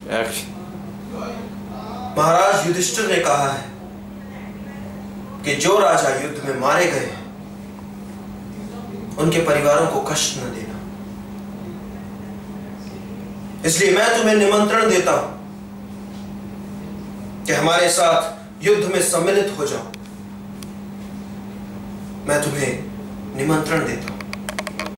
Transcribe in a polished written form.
महाराज युधिष्ठिर ने कहा है कि जो राजा युद्ध में मारे गए उनके परिवारों को कष्ट न देना। इसलिए मैं तुम्हें निमंत्रण देता हूं कि हमारे साथ युद्ध में सम्मिलित हो जाओ। मैं तुम्हें निमंत्रण देता हूं।